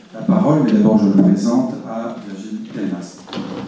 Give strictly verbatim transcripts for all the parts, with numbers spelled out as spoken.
la parole, mais d'abord je le présente à Virgile Delmas.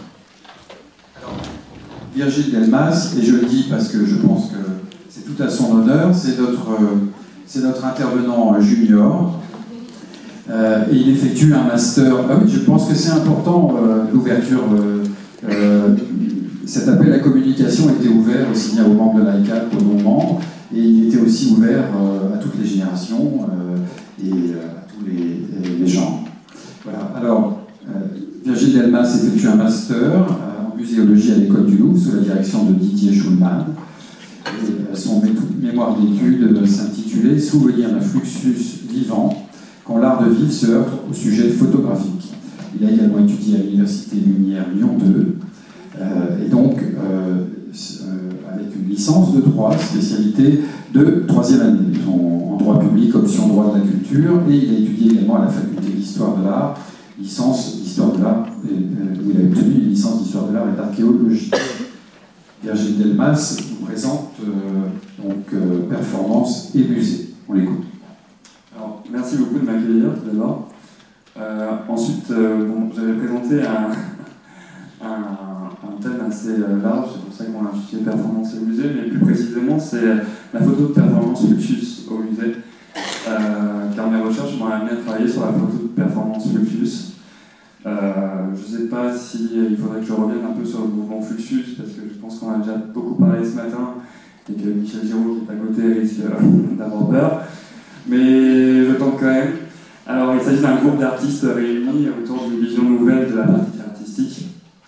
Alors, Virgile Delmas, et je le dis parce que je pense que c'est tout à son honneur, c'est notre, c'est notre intervenant junior. Euh, et il effectue un master. Ah oui, je pense que c'est important, euh, l'ouverture. Euh, euh, cet appel à communication était ouvert aussi bien aux membres de l'I C A P qu'aux non-membres, et il était aussi ouvert euh, à toutes les générations euh, et euh, à tous les, les gens. Voilà. Alors, euh, Virgile Delmas effectue un master euh, en muséologie à l'École du Louvre sous la direction de Didier Schulman. Et, euh, son mémoire d'études s'intitulait « Souvenir d'un fluxus vivant quand l'art de vivre se heurte au sujet photographique ». Il a également étudié à l'Université Lumière Lyon deux, euh, et donc euh, euh, avec une licence de droit, spécialité de troisième année, en, en droit public, option droit de la culture, et il a étudié également à la faculté d'histoire de l'art, licence d'histoire de l'art, où il a obtenu une licence d'histoire de l'art et d'archéologie. Virgile Delmas nous présente euh, donc euh, performance et musée. On l'écoute. Alors, merci beaucoup de m'accueillir tout d'abord. Euh, ensuite, euh, bon, j'avais présenté un, un, un thème assez euh, large, c'est pour ça qu'on l'a intitulé performance et musée, mais plus précisément, c'est la photo de performance fluxus au musée. Euh, car mes recherches m'ont amené à travailler sur la photo de performance fluxus. Euh, je ne sais pas si il faudrait que je revienne un peu sur le mouvement fluxus, parce que je pense qu'on a déjà beaucoup parlé ce matin, et que Michel Giraud, qui est à côté, risque euh, d'avoir peur. Mais je tente quand même. Alors, il s'agit d'un groupe d'artistes réunis autour d'une vision nouvelle de la pratique artistique.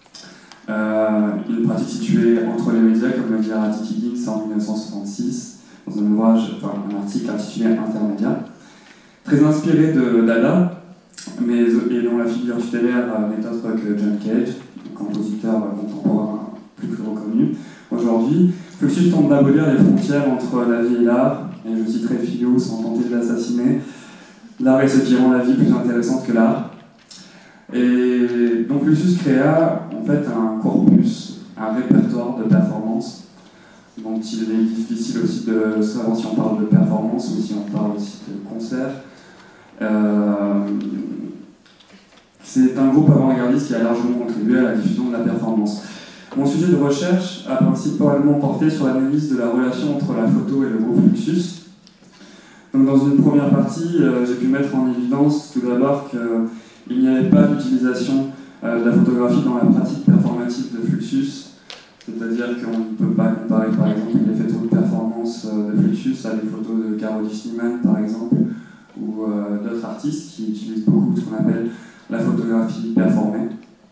Euh, une pratique située entre les médias, comme le dit Arati Higgins en mille neuf cent soixante-six, dans un ouvrage, enfin, un article intitulé Intermédia. Très inspiré de Dada, mais et dont la figure tutélaire n'est autre que John Cage, compositeur contemporain plus que reconnu. Aujourd'hui, Fluxus tente d'abolir les frontières entre la vie et l'art, et je citerai Fillon sans tenter de l'assassiner. L'art est ce qui rend la vie plus intéressante que l'art. Et donc Fluxus créa en fait un corpus, un répertoire de performances, dont il est difficile aussi de savoir si on parle de performance ou si on parle aussi de concert. Euh, c'est un groupe avant-gardiste qui a largement contribué à la diffusion de la performance. Mon sujet de recherche a principalement porté sur l'analyse de la relation entre la photo et le groupe Fluxus. Donc dans une première partie, euh, j'ai pu mettre en évidence tout d'abord qu'il n'y avait pas d'utilisation euh, de la photographie dans la pratique performative de Fluxus, c'est-à-dire qu'on ne peut pas comparer par exemple les photos de performance euh, de Fluxus à des photos de Karol Schneemann par exemple, ou euh, d'autres artistes qui utilisent beaucoup ce qu'on appelle la photographie performée.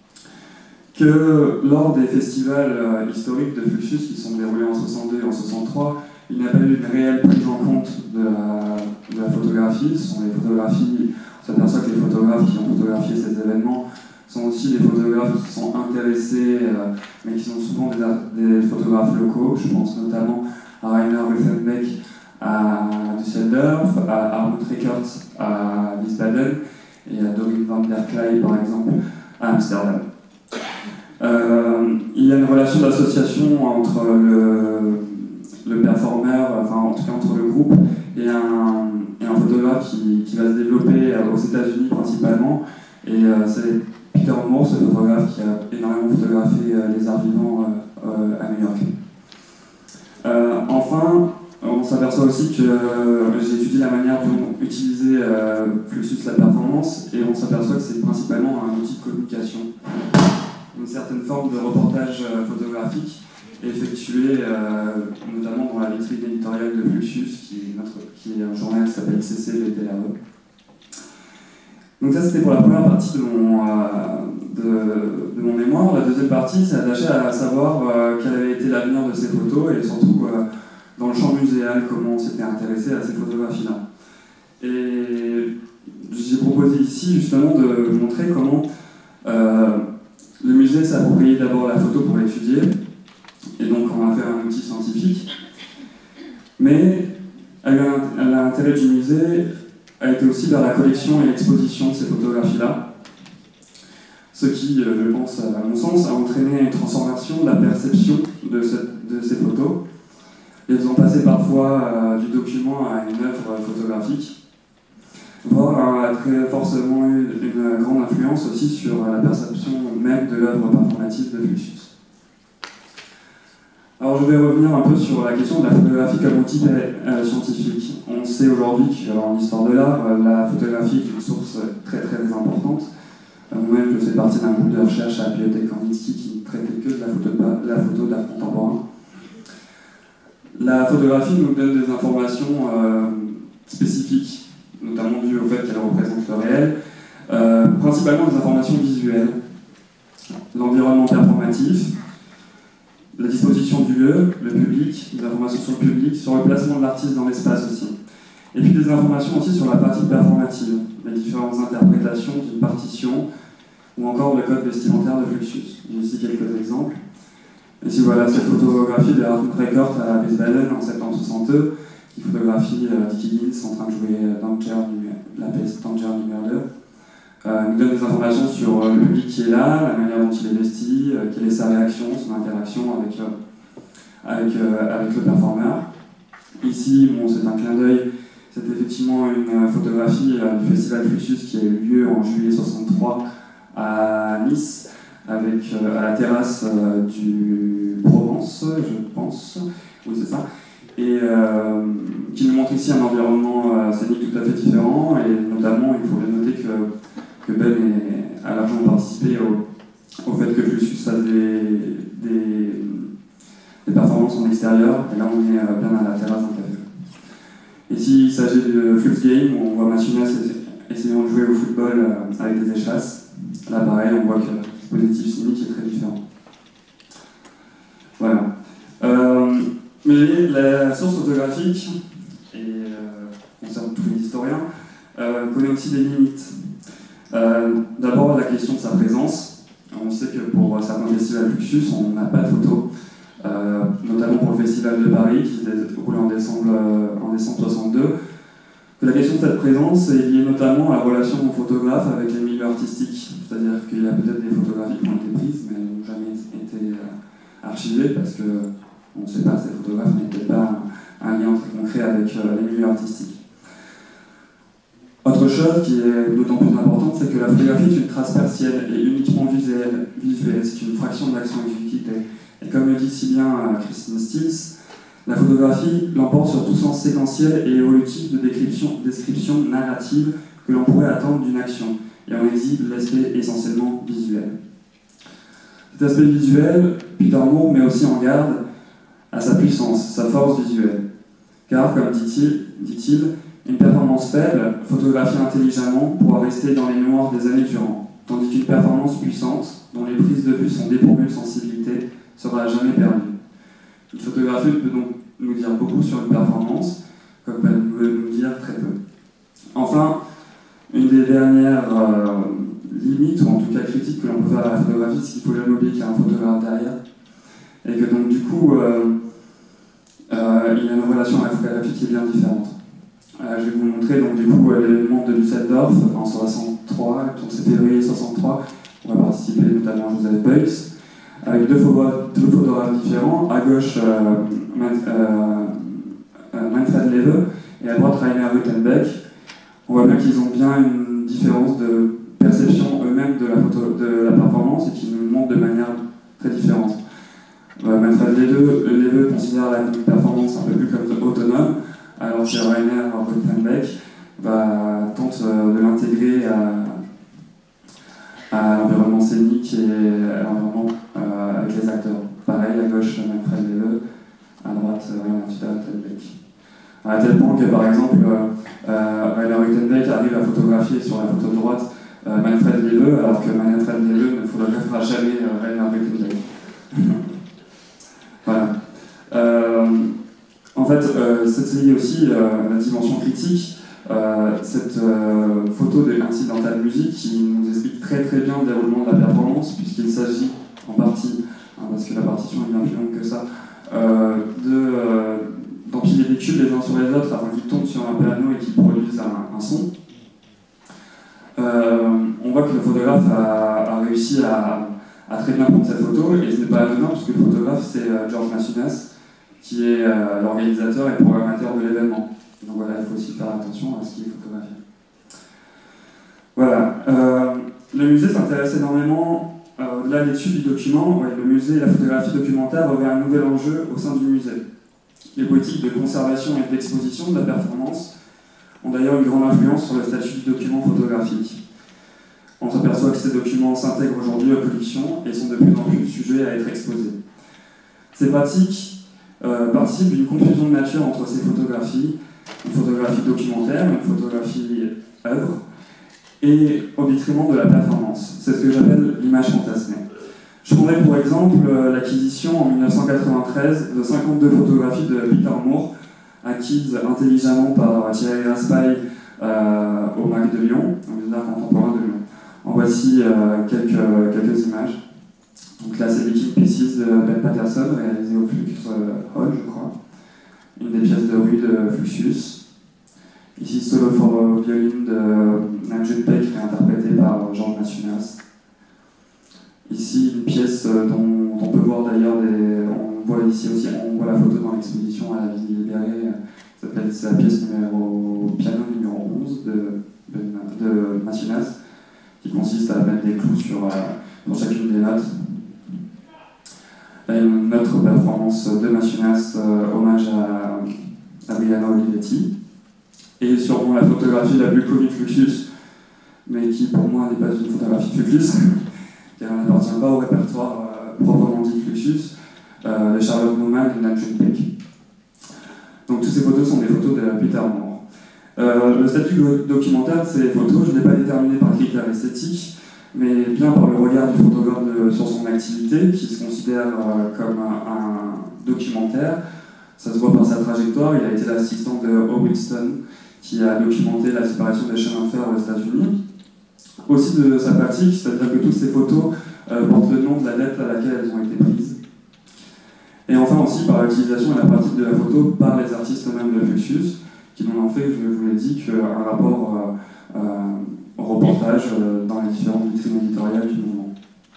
Que lors des festivals euh, historiques de Fluxus qui sont déroulés en soixante-deux et en soixante-trois, il n'y a pas eu une réelle prise en compte de la, de la photographie. Ce sont les photographies, on s'aperçoit que les photographes qui ont photographié ces événements sont aussi des photographes qui sont intéressés, euh, mais qui sont souvent des, des photographes locaux. Je pense notamment à Rainer Ruthenbeck à Düsseldorf, à Arnold Records à Wiesbaden et à Doreen van der Kley par exemple à Amsterdam. Euh, il y a une relation d'association entre le, le performeur, enfin en tout cas entre le groupe et un, et un photographe qui, qui va se développer aux États-Unis principalement. Et euh, c'est Peter Moore, ce photographe qui a énormément photographié euh, les arts vivants euh, euh, à New York. Euh, enfin, on s'aperçoit aussi que euh, j'ai étudié la manière dont utiliser euh, Fluxus la performance, et on s'aperçoit que c'est principalement un outil de communication. Une certaine forme de reportage euh, photographique effectué euh, notamment dans la vitrine éditoriale de Fluxus, qui est, notre, qui est un journal qui s'appelle C C V T R E. Donc ça c'était pour la première partie de mon, euh, de, de mon mémoire. La deuxième partie s'est attachée à savoir euh, quel avait été l'avenir de ces photos et surtout euh, dans le champ muséal, comment on s'était intéressé à ces photographies-là. Et j'ai proposé ici justement de montrer comment euh, le musée s'est approprié d'abord la photo pour l'étudier, et donc on a fait un outil scientifique, mais l'intérêt du musée a été aussi vers la collection et l'exposition de ces photographies-là, ce qui, je pense, à mon sens, a entraîné une transformation de la perception de, ce, de ces photos, les faisant passer parfois euh, du document à une œuvre photographique. voire a très forcément eu une grande influence aussi sur la perception même de l'œuvre performative de Fluxus. Alors je vais revenir un peu sur la question de la photographie comme outil euh, scientifique. On sait aujourd'hui qu'en histoire de l'art, la photographie est une source très très importante. Moi-même, je fais partie d'un groupe de recherche à la Bibliothèque Kandinsky qui ne traitait que de la photo, de la photo d'art contemporain. La photographie nous donne des informations euh, spécifiques, notamment dues au fait qu'elle représente le réel, euh, principalement des informations visuelles, l'environnement performatif, la disposition du lieu, le public, des informations sur le public, sur le placement de l'artiste dans l'espace aussi. Et puis des informations aussi sur la pratique performative, les différentes interprétations d'une partition, ou encore le code vestimentaire de Fluxus. J'ai ici quelques exemples. Ici voilà cette photographie de Hartmut Reckert à Wiesbaden en septembre soixante-deux, qui photographie euh, Dick Higgins en train de jouer Danger, la pièce Danger numéro deux. Euh, il nous donne des informations sur euh, le public qui est là, la manière dont il est vesti, euh, quelle est sa réaction, son interaction avec, euh, avec, euh, avec le performeur. Ici, bon, c'est un clin d'œil, c'est effectivement une photographie euh, du festival Fluxus qui a eu lieu en juillet soixante-trois à Nice, avec euh, à la terrasse euh, du Provence, je pense, oui c'est ça, et euh, qui nous montre ici un environnement euh, scénique tout à fait différent, et notamment, il faut bien noter que que Ben est, a largement participé au, au fait que Fluxus fasse des, des, des performances en extérieur, et là on est bien à la terrasse d'un café. Ici il s'agit de Flux Game, où on voit Machina essayant de jouer au football avec des échasses. Là pareil, on voit que le dispositif scénique est très différent. Voilà. Euh, mais la source photographique, et euh, concerne tous les historiens, euh, connaît aussi des limites. Euh, D'abord, la question de sa présence. On sait que pour certains festivals Fluxus, on n'a pas de photos, euh, notamment pour le Festival de Paris, qui s'est déroulé en décembre, euh, en décembre soixante-deux. Que la question de cette présence est liée notamment à la relation au photographe avec les milieux artistiques. C'est-à-dire qu'il y a peut-être des photographies qui ont été prises, mais n'ont jamais été euh, archivées, parce qu'on ne sait pas, ces photographes n'étaient pas un, un lien très concret avec euh, les milieux artistiques. Autre chose qui est d'autant plus importante, c'est que la photographie est une trace partielle et uniquement visuelle. visuelle. C'est une fraction de l'action exécutée. Et comme le dit si bien Christine Stills, la photographie l'emporte sur tout sens séquentiel et évolutif de description, description narrative que l'on pourrait attendre d'une action. Et on exhibe l'aspect essentiellement visuel. Cet aspect visuel, Peter Moore met aussi en garde à sa puissance, sa force visuelle. Car, comme dit-il, dit-il, une performance faible, photographiée intelligemment, pourra rester dans les mémoires des années durant, tandis qu'une performance puissante, dont les prises de vue sont dépourvues de sensibilité, sera à jamais perdue. Une photographie peut donc nous dire beaucoup sur une performance, comme elle peut nous dire très peu. Enfin, une des dernières euh, limites, ou en tout cas critiques que l'on peut faire à la photographie, c'est qu'il ne faut jamais oublier qu'il y a un photographe derrière, et que donc du coup, euh, euh, il y a une relation à la photographie qui est bien différente. Euh, je vais vous montrer donc du coup l'événement de Düsseldorf en soixante-trois, donc c'est février soixante-trois, on va participer notamment Joseph Beuys, avec deux photographes, deux photographes différents, à gauche euh, Man, euh, Manfred Lewe et à droite Rainer Ruttenbeck. On voit bien qu'ils ont bien une différence de perception eux-mêmes de la, photo, de la performance et qu'ils nous montrent de manière très différente. Euh, Manfred Lewe, Lewe considère la performance un peu plus comme autonome, alors que Rainer Ruttenbeck bah, tente euh, de l'intégrer à, à l'environnement scénique et à l'environnement euh, avec les acteurs. Pareil, à gauche, Manfred Lewe, à droite, Rainer Ruttenbeck. À tel point que, par exemple, euh, Rainer Ruttenbeck arrive à photographier sur la photo de droite euh, Manfred Lewe, alors que Manfred Lewe ne photographera jamais euh, Rainer Ruttenbeck. Voilà. Euh, En fait, euh, c'est lié aussi euh, à la dimension critique, euh, cette euh, photo de l'Incidental Music qui nous explique très très bien le déroulement de la performance, puisqu'il s'agit en partie, hein, parce que la partition est bien plus longue que ça, euh, de, euh, d'empiler des cubes les uns sur les autres afin qu'ils tombent sur un piano et qu'ils produisent un, un son. Euh, on voit que le photographe a, a réussi à, à très bien prendre cette photo, et ce n'est pas anodin, puisque le photographe c'est euh, George Masunas, qui est euh, l'organisateur et programmateur de l'événement. Donc voilà, il faut aussi faire attention à ce qui est photographié. Voilà. Euh, le musée s'intéresse énormément, euh, au-delà de l'étude du document, ouais, le musée et la photographie documentaire revêt un nouvel enjeu au sein du musée. Les politiques de conservation et d'exposition de la performance ont d'ailleurs une grande influence sur le statut du document photographique. On s'aperçoit que ces documents s'intègrent aujourd'hui aux collections et sont de plus en plus sujets à être exposés. Ces pratiques euh, participent d'une confusion de nature entre ces photographies, une photographie documentaire, une photographie œuvre, et au détriment de la performance. C'est ce que j'appelle l'image fantasmée. Je prendrai pour exemple l'acquisition en mille neuf cent quatre-vingt-treize de cinquante-deux photographies de Peter Moore, acquises intelligemment par Thierry Raspail euh, au M A C de Lyon, au Musée d'art contemporain de Lyon. En voici euh, quelques, quelques images. Donc là, c'est Making Pieces de Ben Patterson, réalisé au Flux Hall, je crois. Une des pièces de rue de Fluxus. Ici, Solo for Violin de Nam June Paik, réinterprété par Georges Massunas. Ici, une pièce dont on peut voir d'ailleurs des. On voit ici aussi, on voit la photo dans l'exposition à la Ville Libérée. C'est la pièce numéro piano numéro onze de, de, de Massunas, qui consiste à mettre des clous sur, euh, sur chacune des notes. Là, une autre performance de Massunas, euh, hommage à, à Brianna Olivetti. Et sûrement la photographie la plus connue de Fluxus, mais qui pour moi n'est pas une photographie de Fluxus, car elle n'appartient pas au répertoire euh, proprement dit Fluxus, euh, de Charlotte Naumann et Nam June Paik. Donc toutes ces photos sont des photos de Peter Moore. Euh, le statut documentaire de ces photos, je ne l'ai pas déterminé par critères esthétiques, mais bien par le regard du photographe de, sur son activité, qui se considère euh, comme un, un documentaire. Ça se voit par sa trajectoire. Il a été l'assistant de O. Wilson, qui a documenté la séparation des chemins de fer aux États-Unis. Aussi de sa pratique, c'est-à-dire que toutes ces photos euh, portent le nom de la date à laquelle elles ont été prises. Et enfin aussi par l'utilisation et la pratique de la photo par les artistes eux-mêmes de Fluxus, qui n'ont en fait, je vous l'ai dit, qu'un rapport euh, euh, au reportage euh, dans les différentes vitrines éditoriales du moment.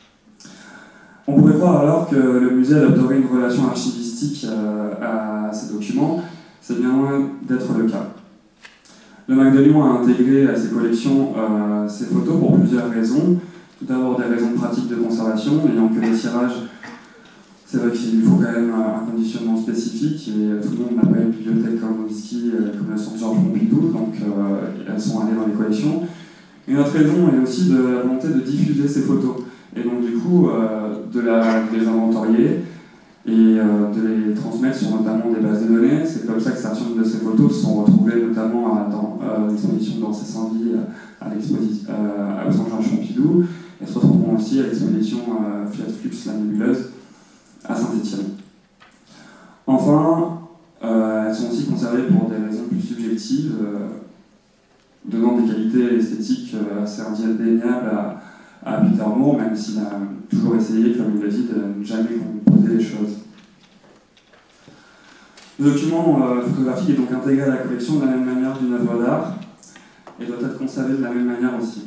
On pourrait croire alors que le musée adopterait une relation archivistique euh, à ces documents. C'est bien loin d'être le cas. Le M A C de Lyon a intégré à ses collections euh, ces photos pour plusieurs raisons. Tout d'abord des raisons pratiques de conservation, ayant que les tirages, c'est vrai qu'il faut quand même un conditionnement spécifique et tout le monde n'a pas une bibliothèque comme Whisky, comme le Centre Georges Pompidou, donc euh, elles sont allées dans les collections. Une autre raison est aussi de la volonté de diffuser ces photos et donc du coup euh, de, la, de les inventorier et euh, de les transmettre sur notamment des bases de données. C'est comme ça que certaines de ces photos sont retrouvées notamment à, dans euh, l'exposition Danse et sans vie à l'exposition euh, au Centre Georges Pompidou et se retrouveront aussi à l'exposition euh, Fiat Flux La Nébuleuse à Saint-Étienne. Enfin, euh, elles sont aussi conservées pour des raisons plus subjectives, euh, donnant des qualités esthétiques euh, assez indéniables à, à Peter Moore, même s'il a toujours essayé, comme il l'a dit, de ne jamais composer les choses. Le document euh, photographique est donc intégré à la collection de la même manière d'une œuvre d'art et doit être conservé de la même manière aussi.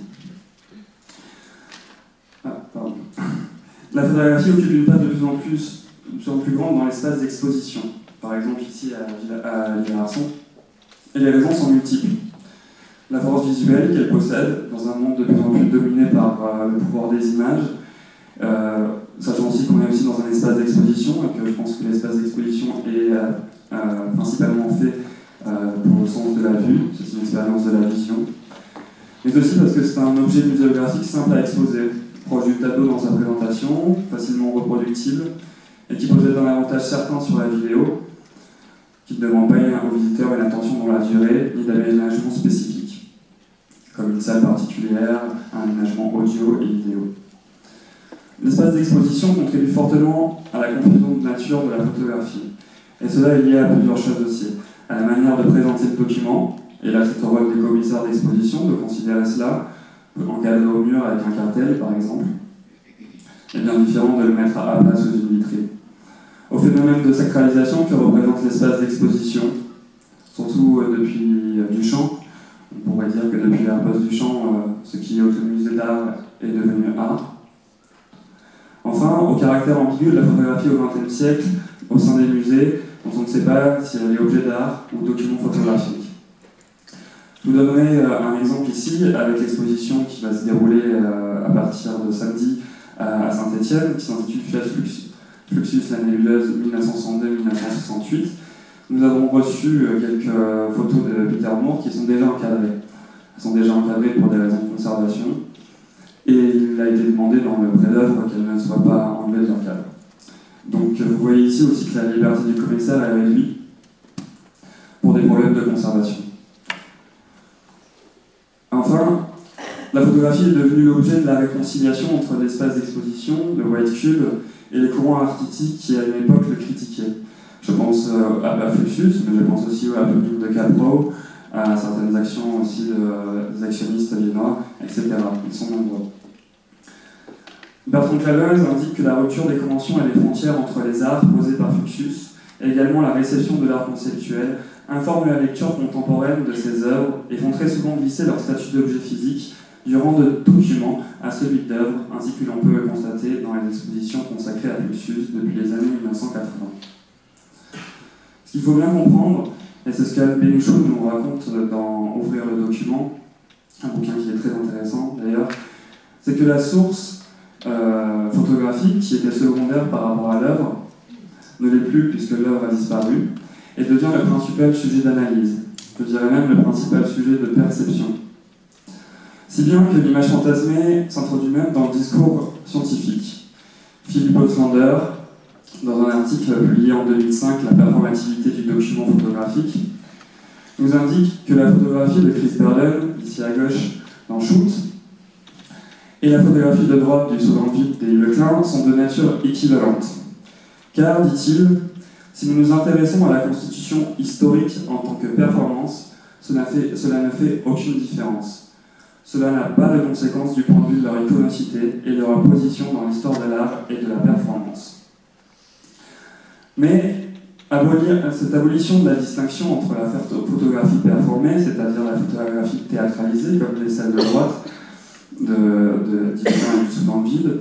Ah, pardon. La photographie occupe une place de plus en plus, de plus en plus grande dans l'espace d'exposition, par exemple ici à Villars-Arson, et les raisons sont multiples. La force visuelle qu'elle possède, dans un monde de plus en plus dominé par euh, le pouvoir des images, euh, sachant aussi qu'on est aussi dans un espace d'exposition, et que je pense que l'espace d'exposition est euh, euh, principalement fait euh, pour le sens de la vue, c'est une expérience de la vision, mais aussi parce que c'est un objet muséographique simple à exposer, proche du tableau dans sa présentation, facilement reproductible, et qui possède un avantage certain sur la vidéo, qui ne demande pas aux visiteurs une attention dans la durée, ni d'aménagement spécifique, comme une salle particulière, un aménagement audio et vidéo. L'espace d'exposition contribue fortement à la confusion de nature de la photographie, et cela est lié à plusieurs choses aussi, à la manière de présenter le document, et là c'est au rôle des commissaires d'exposition de considérer cela, encadré au mur avec un cartel par exemple, et bien différent de le mettre à plat sous une vitrine. Au phénomène de sacralisation que représente l'espace d'exposition, surtout euh, depuis euh, Duchamp. On pourrait dire que depuis la pose Duchamp, euh, ce qui est au musée d'art est devenu art. Enfin, au caractère ambigu de la photographie au vingtième siècle, au sein des musées, dont on ne sait pas si elle est objet d'art ou document photographique. Je vous donnerai un exemple ici avec l'exposition qui va se dérouler à partir de samedi à Saint-Étienne, qui s'intitule Fluxus, Fluxus, la nébuleuse mille neuf cent soixante-deux à mille neuf cent soixante-huit. Nous avons reçu quelques photos de Peter Moore qui sont déjà encadrées. Elles sont déjà encadrées pour des raisons de conservation. Et il a été demandé dans le pré-d'œuvre qu'elles ne soient pas enlevées de leur cadre. Donc vous voyez ici aussi que la liberté du commissaire est réduite pour des problèmes de conservation. Enfin, la photographie est devenue l'objet de la réconciliation entre l'espace d'exposition, le White Cube, et les courants artistiques qui à une époque le critiquaient. Je pense à Fluxus, mais je pense aussi à Public de Capro, à certaines actions aussi de, des actionnistes viennois, et cetera. Ils sont nombreux. Bertrand Clavez indique que la rupture des conventions et des frontières entre les arts posées par Fluxus, et également la réception de l'art conceptuel, informent la lecture contemporaine de ces œuvres et font très souvent glisser leur statut d'objet physique du rang de document à celui d'œuvre, ainsi que l'on peut le constater dans les expositions consacrées à Fluxus depuis les années mille neuf cent quatre-vingts. Ce qu'il faut bien comprendre, et c'est ce qu'Anne Bénichou nous raconte dans Ouvrir le document, un bouquin qui est très intéressant d'ailleurs, c'est que la source euh, photographique, qui était secondaire par rapport à l'œuvre, ne l'est plus puisque l'œuvre a disparu, et devient le principal sujet d'analyse, je dirais même le principal sujet de perception. Si bien que l'image fantasmée s'introduit même dans le discours scientifique. Philippe Auslander, dans un article publié en deux mille cinq, La performativité du document photographique, nous indique que la photographie de Chris Berden, ici à gauche dans Shoot, et la photographie de droite du saut dans le vide des Leclerc sont de nature équivalente. Car, dit-il, si nous nous intéressons à la constitution historique en tant que performance, cela, fait, cela ne fait aucune différence. Cela n'a pas de conséquence du point de vue de leur iconicité et de leur position dans l'histoire de l'art et de la performance. Mais abolir, cette abolition de la distinction entre la photographie performée, c'est-à-dire la photographie théâtralisée, comme les celles de droite, de, de Didier et du sous dans le vide,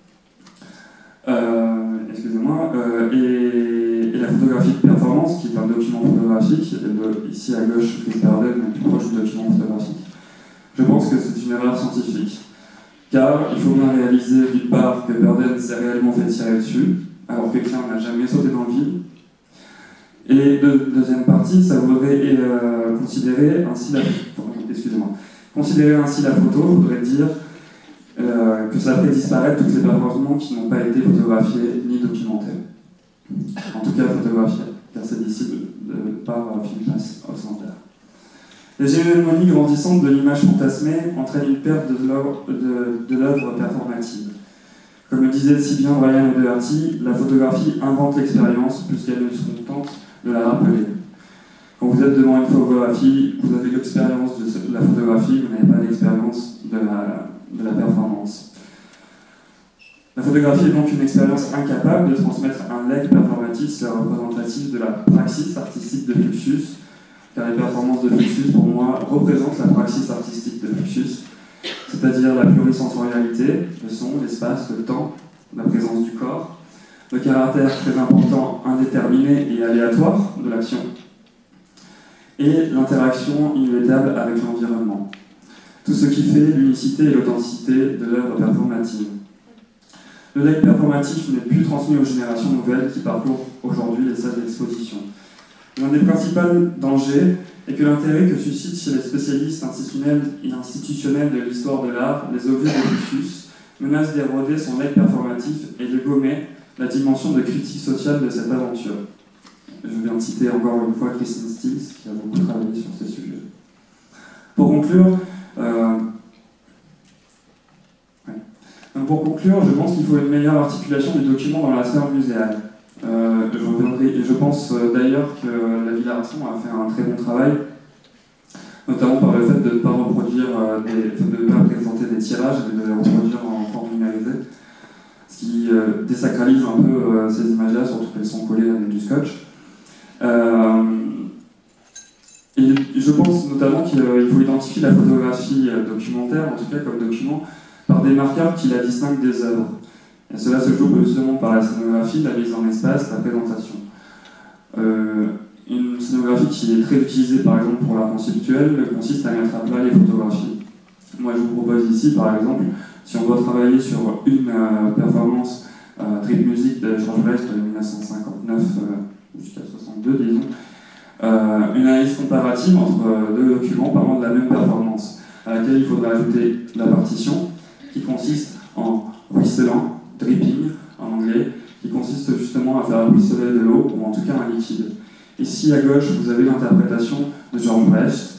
euh, excusez-moi, euh, et, et la photographie de performance, qui est un document photographique, et de, ici à gauche, Chris Berden, plus proche du document photographique. Je pense que c'est une erreur scientifique, car il faut bien réaliser d'une part que Berden s'est réellement fait tirer dessus, alors que Klein n'a jamais sauté dans le vide, et de, deuxième partie, ça voudrait euh, considérer ainsi la, excusez-moi, considérer ainsi la photo voudrait dire euh, que ça fait disparaître tous les performances qui n'ont pas été photographiés ni documentés. En tout cas photographiés, car c'est d'ici de, de, par Philippe Auslander. L'hégémonie grandissante de l'image fantasmée entraîne une perte de l'œuvre de, de l'œuvre performative. Comme le disait si bien Brian O'Doherty, la photographie invente l'expérience plus qu'elle ne se contente de la rappeler. Quand vous êtes devant une photographie, vous avez l'expérience de la photographie, vous n'avez pas l'expérience de la, de la performance. La photographie est donc une expérience incapable de transmettre un legs performatif représentatif de la praxis artistique de Fluxus, car les performances de Fluxus, pour moi, représentent la praxis artistique de Fluxus, c'est-à-dire la plurisensorialité, le son, l'espace, le temps, la présence du corps, le caractère très important, indéterminé et aléatoire de l'action, et l'interaction inévitable avec l'environnement. Tout ce qui fait l'unicité et l'authenticité de l'œuvre performative. Le legs performatif n'est plus transmis aux générations nouvelles qui parcourent aujourd'hui les salles d'exposition. L'un des principaux dangers est que l'intérêt que suscite chez les spécialistes institutionnels et institutionnels de l'histoire de l'art les objets de Fluxus menace d'éroder son legs performatif et de gommer la dimension de critique sociale de cette aventure. Je viens de citer encore une fois Christine Stills, qui a beaucoup travaillé sur ce sujet. Pour conclure, euh, ouais. Donc pour conclure, je pense qu'il faut une meilleure articulation du document dans la sphère muséale. Euh, je reviendrai, et je pense euh, d'ailleurs que la Villa Arson a fait un très bon travail, notamment par le fait de ne pas reproduire, euh, des, de ne pas présenter des tirages, mais de les reproduire en forme numérisée, ce qui euh, désacralise un peu euh, ces images-là, surtout qu'elles sont collées avec du scotch. Euh, et je pense notamment qu'il faut identifier la photographie documentaire, en tout cas comme document, par des marqueurs qui la distinguent des œuvres. Et cela se joue justement par la scénographie, la mise en espace, la présentation. Euh, Une scénographie qui est très utilisée par exemple pour l'art conceptuel consiste à mettre à plat les photographies. Moi je vous propose ici par exemple, si on doit travailler sur une euh, performance euh, Trip Music de George Best de mille neuf cent cinquante-neuf euh, jusqu'à soixante-deux disons, euh, une analyse comparative entre euh, deux documents parlant de la même performance, à laquelle il faudra ajouter la partition qui consiste en ruisselant, dripping en anglais, qui consiste justement à faire ruisseler de l'eau ou en tout cas un liquide. Ici à gauche, vous avez l'interprétation de George Brecht,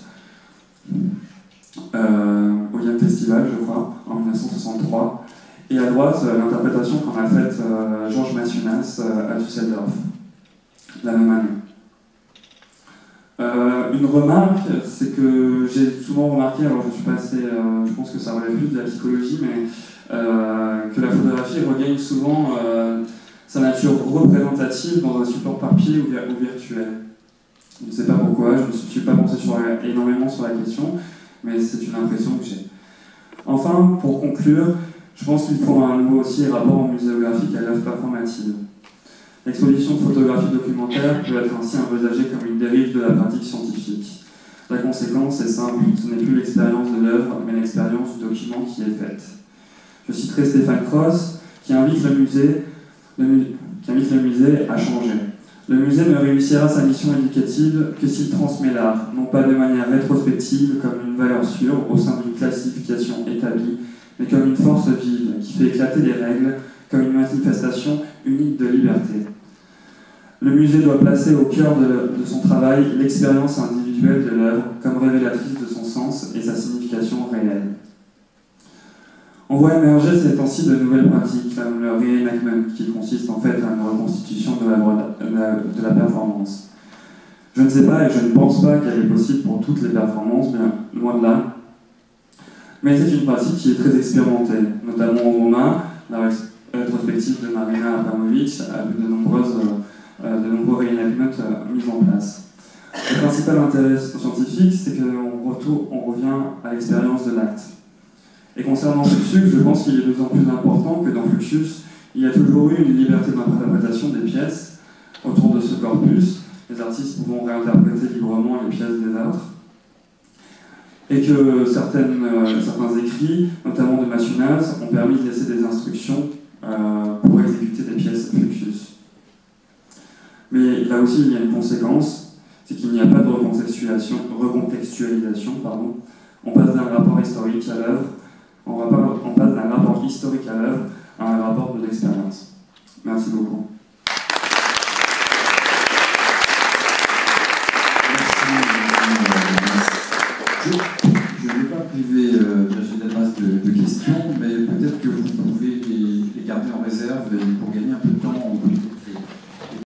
euh, au Yann Festival, je crois, en mille neuf cent soixante-trois. Et à droite, l'interprétation qu'en a faite euh, Georges Massunas euh, à Düsseldorf, la même année. Euh, une remarque, c'est que j'ai souvent remarqué, alors je suis pas assez, euh, je pense que ça relève plus de la psychologie, mais euh, que la photographie regagne souvent euh, sa nature représentative dans un support papier ou, ou virtuel. Je ne sais pas pourquoi, je ne me suis pas pensé sur la, énormément sur la question, mais c'est une impression que j'ai. Enfin, pour conclure, je pense qu'il faut à nouveau aussi rapport muséographique à l'œuvre performative. L'exposition de photographie documentaire peut être ainsi envisagée comme une dérive de la pratique scientifique. La conséquence est simple, ce n'est plus l'expérience de l'œuvre, mais l'expérience du document qui est faite. Je citerai Stéphane Cross, qui invite le musée, le, qui invite le musée à changer. Le musée ne réussira sa mission éducative que s'il transmet l'art, non pas de manière rétrospective comme une valeur sûre au sein d'une classification établie, mais comme une force vive qui fait éclater les règles, comme une manifestation unique de liberté. Le musée doit placer au cœur de, de son travail l'expérience individuelle de l'œuvre comme révélatrice de son sens et sa signification réelle. On voit émerger ces temps-ci de nouvelles pratiques, comme le reenactment, qui consiste en fait à une reconstitution de la, de la, de la performance. Je ne sais pas et je ne pense pas qu'elle est possible pour toutes les performances, bien loin de là. Mais c'est une pratique qui est très expérimentée, notamment au Romain, la rétrospective de Marina Abramovic a vu de, nombreuses, euh, de nombreux reenactments euh, mis en place. Le principal intérêt scientifique, c'est qu'on on revient à l'expérience de l'acte. Et concernant Fluxus, je pense qu'il est d'autant plus important que dans Fluxus, il y a toujours eu une liberté d'interprétation des pièces autour de ce corpus, les artistes pouvant réinterpréter librement les pièces des autres, et que certaines, euh, certains écrits, notamment de Massunas, ont permis de laisser des instructions euh, pour exécuter des pièces Fluxus. Mais là aussi, il y a une conséquence, c'est qu'il n'y a pas de recontextualisation, recontextualisation pardon. On passe d'un rapport historique à l'œuvre, on, on passe d'un rapport historique à l'œuvre à un rapport de l'expérience. Merci beaucoup. Je ne vais pas priver euh, Virginie Delmas de, de questions, mais peut-être que vous pouvez les, les garder en réserve pour gagner un peu de